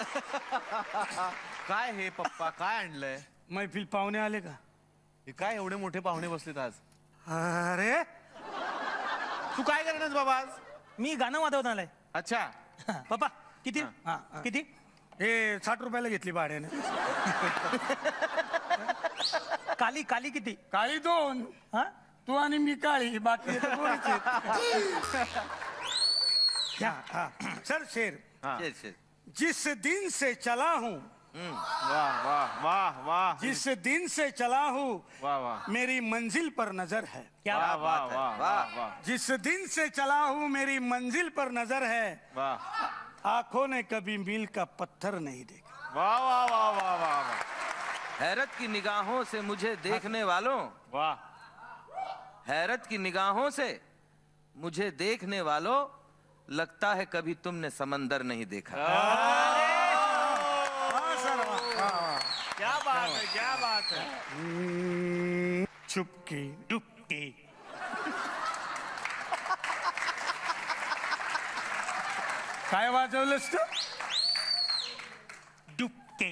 काय हे पप्पा काय आणलंय? मैफिल पाहुणे आले का? हे काय एवढे मोठे पाहुणे बसलेत आज? अरे तू काय करणार बाबा आज? मी गाणं वाजवत आलाय. अच्छा पप्पा किती? किती? हे 60 रुपयाला घेतली भाड्याने. काली काली किती? काळी 2. हा तू आणि मी काळी, बाकी सर शेर. जिस दिन से चला हूँ, वाह वाह वाह वाह, जिस दिन से चला हूँ वाह वाह, मेरी मंजिल पर नजर है. क्या वाह वाह वाह वाह वाह, जिस दिन से चला हूँ मेरी मंजिल पर नजर है. वाह आंखों ने कभी मील का पत्थर नहीं देखा. वाह वाह वाह वाह वाह वाह, हैरत की निगाहों से मुझे देखने वालों, वाह, हैरत की निगाहों से मुझे देखने वालों, लगता है कभी तुमने समंदर नहीं देखा. क्या बात है, क्या बात है. चुपके डुबके. काय वाजवलंस तू? डुबके.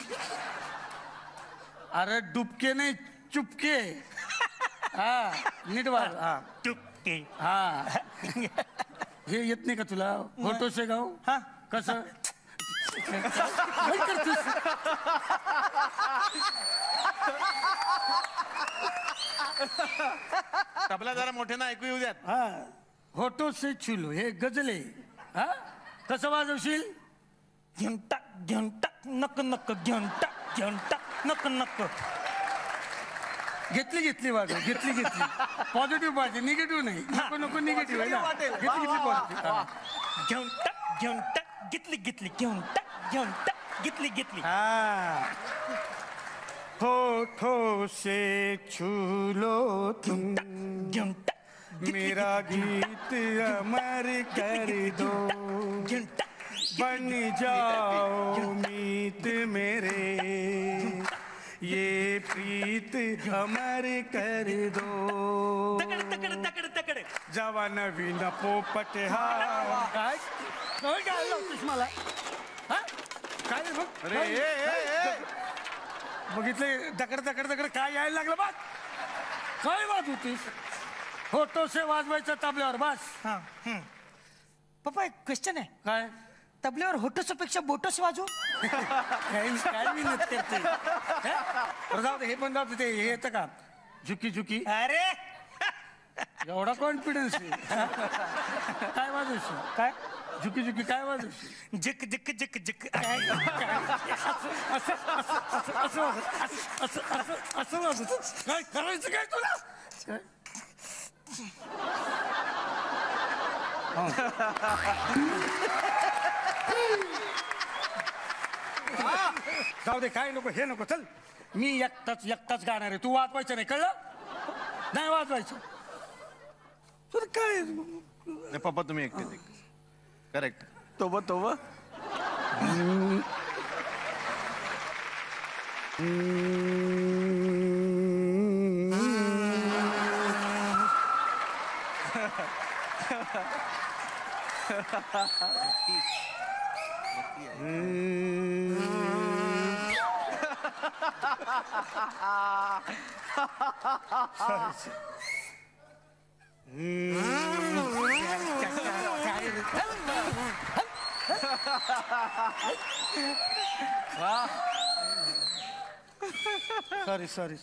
अरे डुबके नाही, चुपके. हा नीट वाज. हा डुबके. हा हे येत नाही का तुला? फोटो से गाऊ. हा कसं तबला जरा मोठ्यानं ऐकू येऊ द्यात. हा होटो से छुलो, हे गजले. हा कसं वाजवशील? घेंटा घेंटा नक नक घेंटा घेंटा नक नक. घेतली घेतली वाजव, घेतली घेतली. पॉझिटिव्ह पाहिजे, निगेटिव्ह नाही. नको नको निगेटिव्ह आहे ना. घेतली घेतली पॉझिटिव्ह. घेंटा घेंटा घेतली घेतली घेंटा घेंटा घेतली घेतली. हाँ होठों से छू लो तुम, घेंटा मेरा गीत अमर कर दो. घेंटा बन जाओ मीत मेरे, ये प्रीत अमर कर दो. तकड तकड तकड तकड. जवा नवीन पोपट. हा काय काय लावतोस मला? हा काय रे बघ. अरे ए ए ए, बघितले दगड दगड दगड काय यायला लागलं बघ. काय वाज होतीस? फोटो से वाजवायचं तबल्यावर बस. हा पप्पा एक क्वेश्चन आहे. काय तबल्यावर होटोसपेक्षा बोटोस वाजू? काय काय विनत करते. जाऊ दे, हे पण जाऊ दे. ते हे येतं का झुकी झुकी? अरे एवढा कॉन्फिडन्स. काय वाजवशील? काय झुकी झुकी काय वाजवशील? जिक जिक जिक जिक. असं वाजवतो. काय करायचं काय तुला? काय जाऊ दे, काय नको हे नको. चल मी एकटाच गाणार आहे. तू वाजवायचं नाही, कळलं? नाही वाजवायचं. तर काय नाही, पप्पा तुम्ही एकटेच. करेक्ट. तोबा तोबा. Sorry sorry.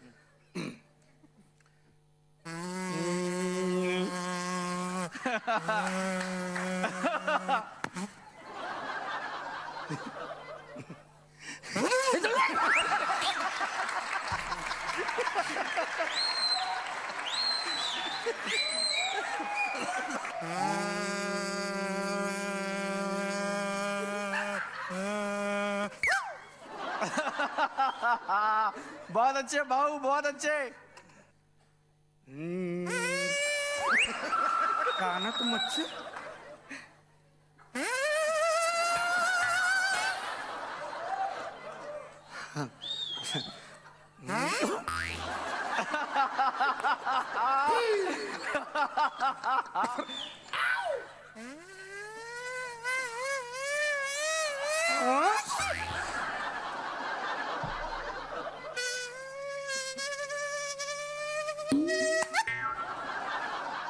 बहुत अच्छे भाऊ, बहुत अच्छे. कानात मच्छर.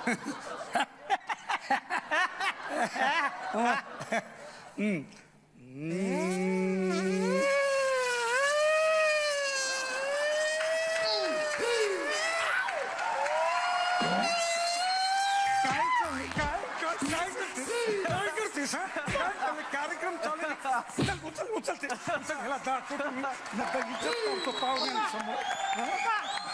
काय चाललंय? काय करतेस हा? काय चाललंय? कार्यक्रम चालू आहे. उचल ते. ह्याला दाखवतो मी. नका इज्जत करतो पाहुण्यांसमोर.